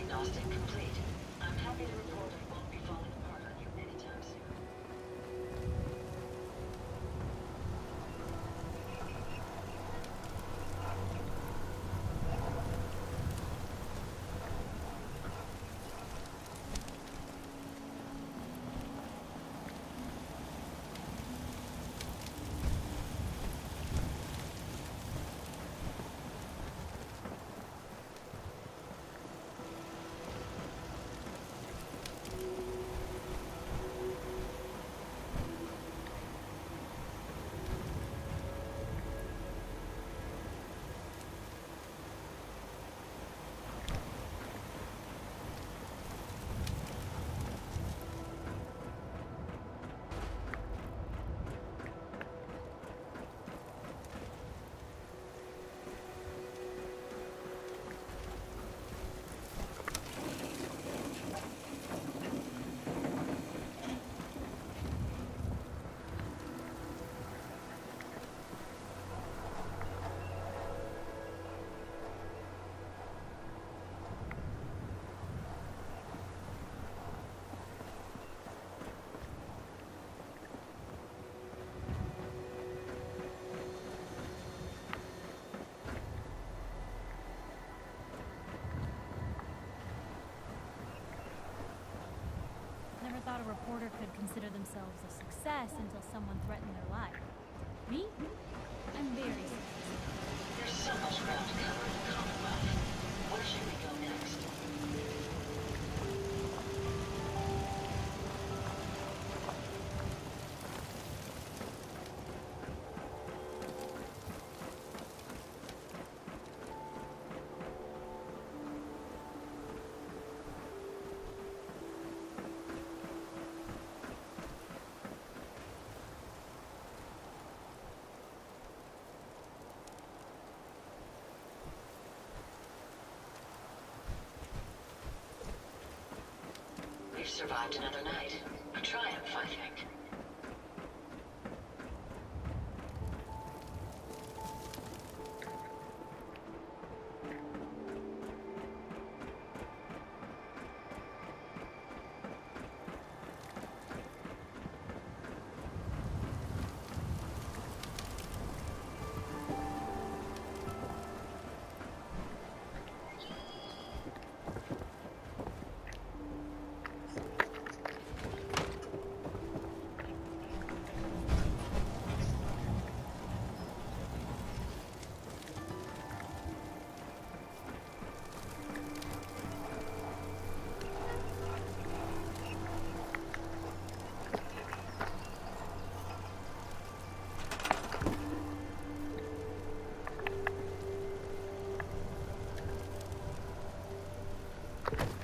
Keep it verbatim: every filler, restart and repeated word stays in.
Diagnostic complete. I'm happy to report I won't be falling apart on you anytime soon. Never thought a reporter could consider themselves a success until someone threatened their life. Me? I'm very successful. There's so much ground to cover in the Commonwealth. Where should we go next? We've survived another night. A triumph, I think. You